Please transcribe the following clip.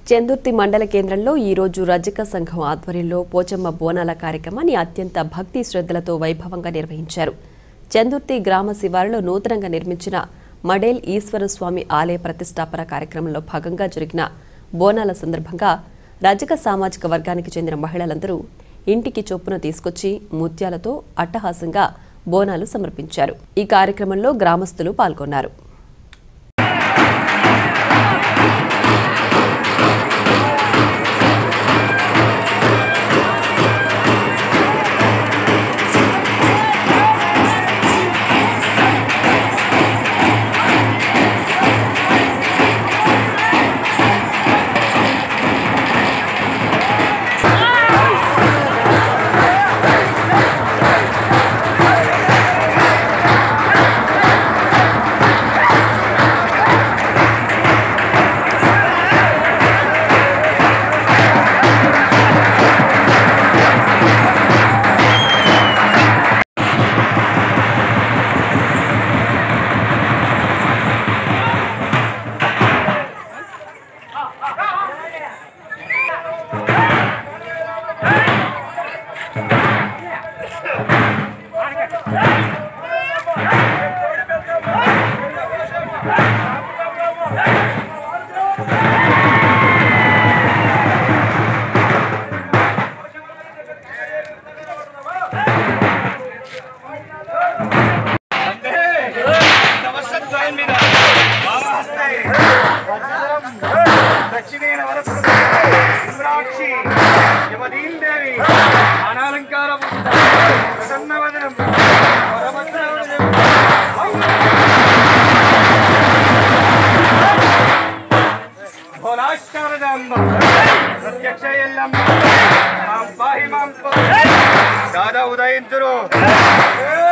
చెందుర్తి మండల కేంద్రంలో ఈ రోజు రజక సంఘం ఆధ్వర్యంలో పోచమ్మ బోనాల కార్యక్రమాన్ని అత్యంత భక్తి శ్రద్ధలతో వైభవంగా నిర్వహించారు. చెందుర్తి గ్రామ శివారులో నూతనంగా నిర్మించిన మడేల్ ఈశ్వర స్వామి ఆలయ ప్రతిష్టాపన కార్యక్రమంలో భాగంగా జరిగిన బోనాల సందర్భంగా రజక సామాజిక వర్గానికి చెందిన మహిళలందరూ ఇంటికి చొప్పున తీసుకొచ్చి ముత్యాలతో అట్టహాసంగా బోనాలు సమర్పించారు. ఈ కార్యక్రమంలో గ్రామస్తులు పాల్గొన్నారు. दादा उदयिंचुरु